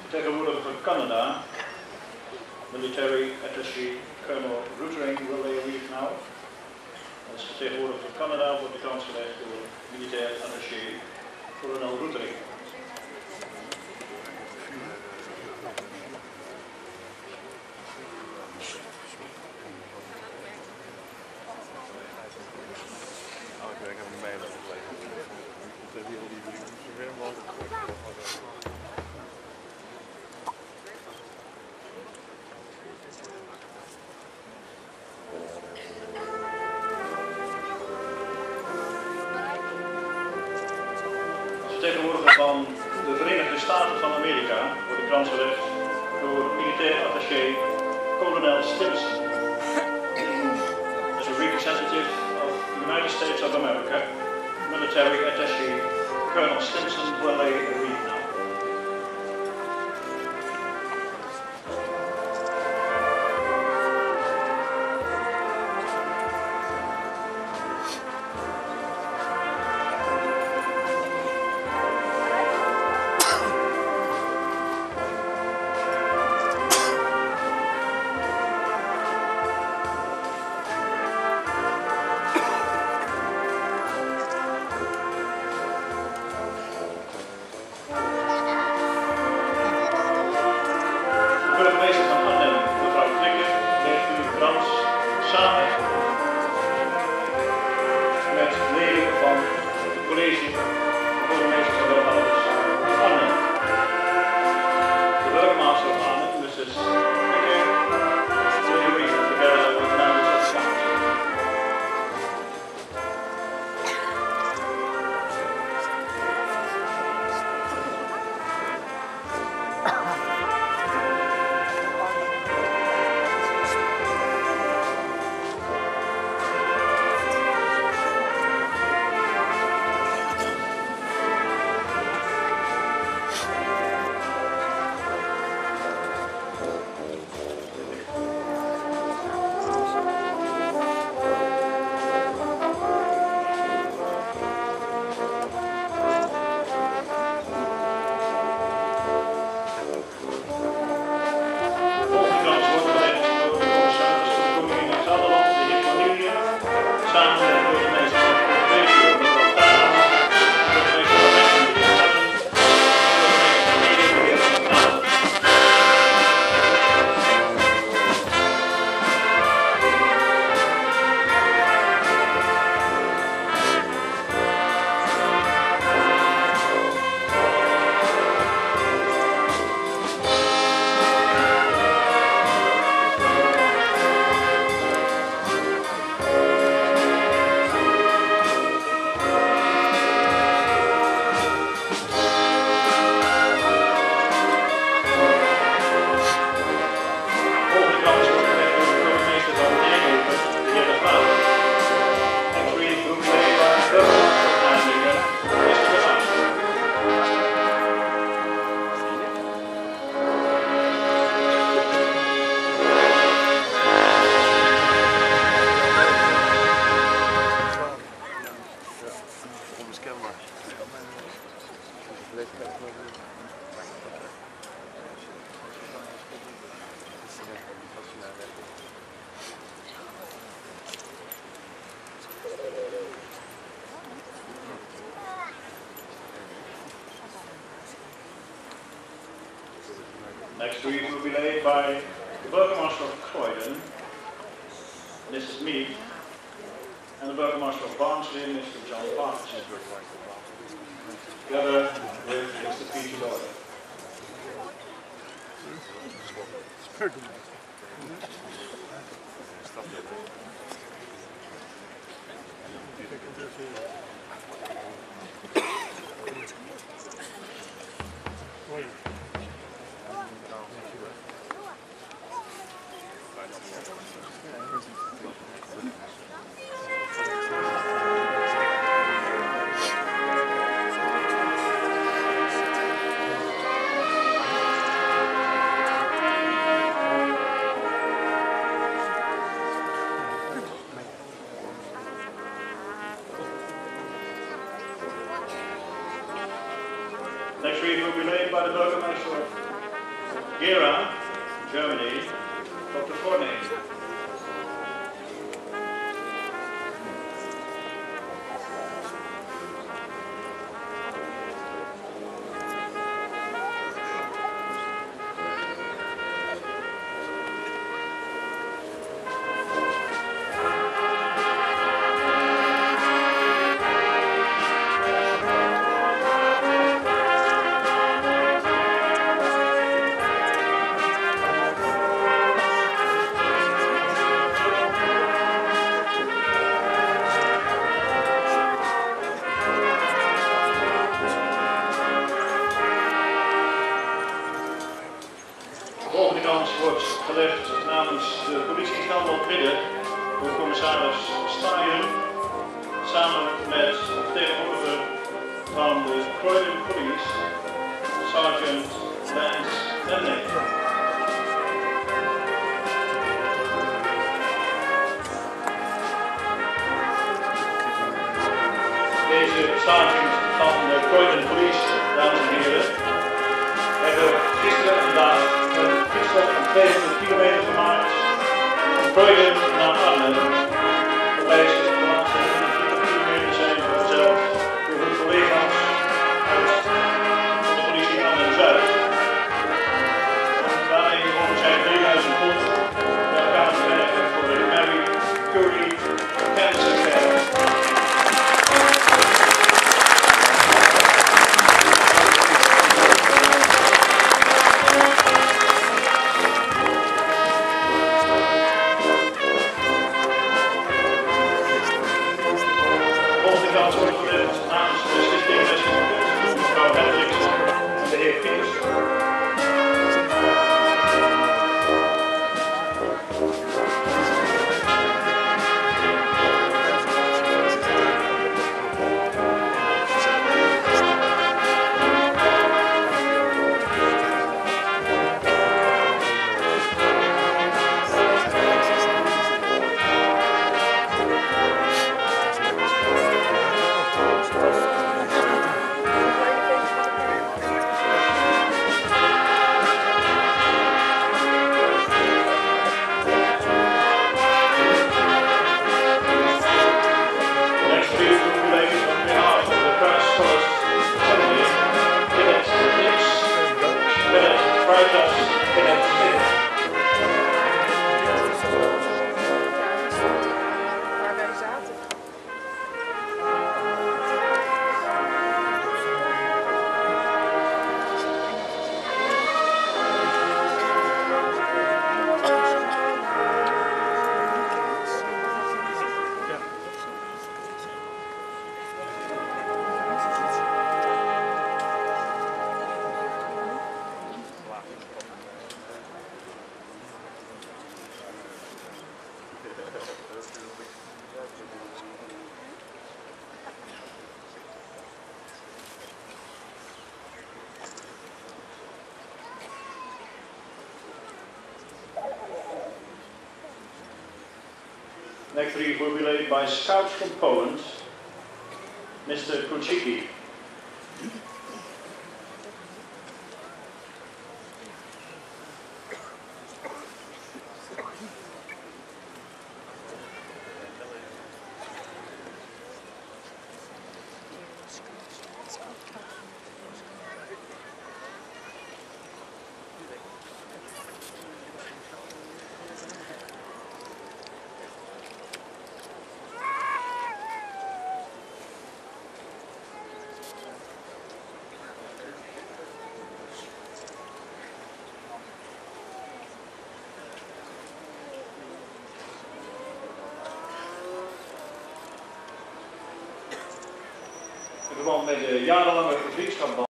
Vertegenwoordiger van Canada, military attaché Colonel Ruttering, will they leave now? Als vertegenwoordiger van Canada wordt de kans gelegd door militair attaché Colonel Ruttering. Vertegenwoordiger van de Verenigde Staten van Amerika wordt de krans gelegd door militair attaché Kolonel Stimson. As a representative of the United States of America, military attaché Colonel Stimson will lay a wreath now. Burgemeester van Arnhem, mevrouw Klikker, legt u de krans samen met leden van het college van burgemeesters en wethouders van Arnhem. De burgemeester van Arnhem, Mrs. Klikker, will you read together with members of the council. Next wreath will be laid by the Burgomaster of Croydon, Mrs. Mead, and the Burgomaster of Barnsley, Mr. John Parkinson, together with Mr. Peter Lloyd. Next wreath will be laid by the Burgomaster Gera, Germany, Dr. Forney. Wordt gelegd namens de politie-instelling op midden door commissaris Staaien samen met de vertegenwoordiger van de Croydon Police, sergeant Lance. Deze sergeant van de Croydon Police, dames en heren, hebben gisteren en vandaag een fietstocht van 200 kilometer gemaakt van Croydon naar Arnhem. Waarbij ze de laatste 120 kilometer zijn verzeld door hun collega's uit de politie Arnhem-Zuid. Daarmee gewonnen zijn 3000 pond bij elkaar te krijgen voor de Mary Curie Cancer Care. Next wreath will be laid by Scouts from Poland, Mr. Kuchicki. In verband met de jarenlange vriendschap